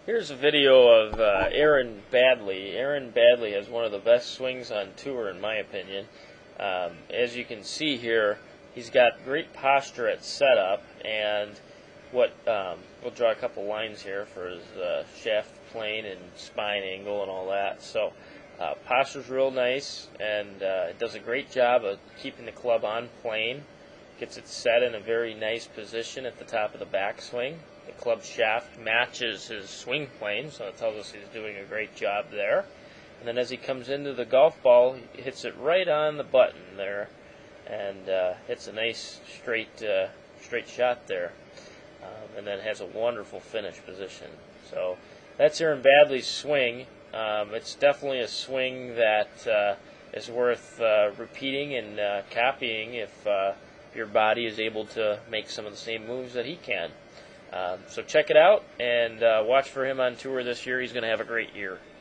Here's a video of Aaron Baddeley. Aaron Baddeley has one of the best swings on tour, in my opinion. As you can see here, he's got great posture at setup, and we'll draw a couple lines here for his shaft plane and spine angle and all that. So posture's real nice, and it does a great job of keeping the club on plane. Gets it set in a very nice position at the top of the backswing. The club shaft matches his swing plane, so it tells us he's doing a great job there. And then as he comes into the golf ball, he hits it right on the button there, and hits a nice straight shot there, and then has a wonderful finish position. So that's Aaron Baddeley's swing. It's definitely a swing that is worth repeating and copying if your body is able to make some of the same moves that he can. So check it out and watch for him on tour this year. He's going to have a great year.